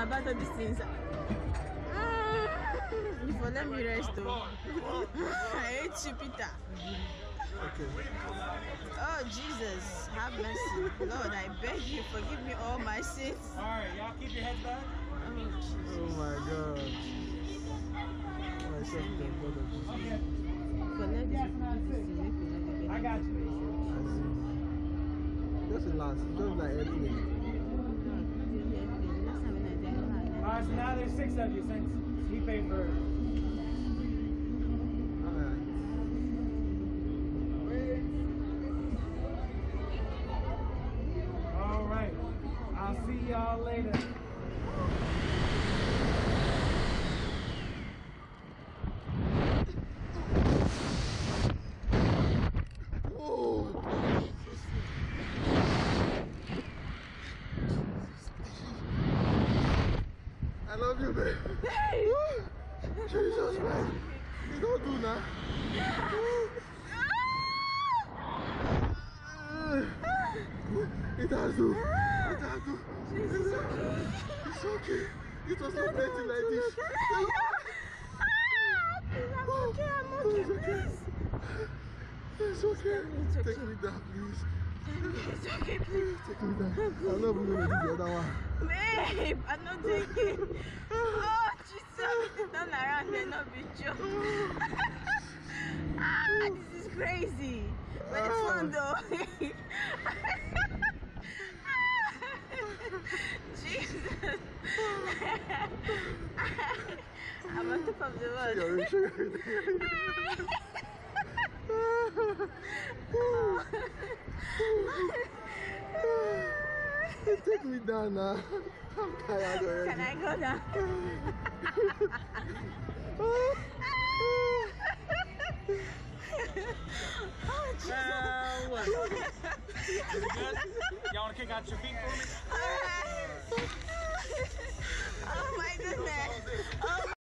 about all these things. You for let me rest though. I hate you, Peter. Okay. Oh Jesus, have mercy. Lord, I beg you, forgive me all my sins. Alright, y'all keep your heads back. Oh Jesus. Oh my God. Myself, the blood of Jesus. Okay. For let this I got you. Just relax. Just like airplane. Alright, so now there's 6 of you since he paid for it. Alright. Alright. I'll see y'all later. I love you, babe. Jesus, man. You don't do that. It has to. It has to. It's okay. It was not plenty like this. I'm okay, please. It's okay. Take me down, please. It's okay, please. Take me down. I love you when you do the other one. Babe, I'm not taking. Oh, Jesus, turn around and not be joke. This is crazy. But it's fun though. Jesus. I'm on top of the world. Take me down now. I'm tired already. Can I go down? What? Is it good? Y'all want to kick out your feet for me?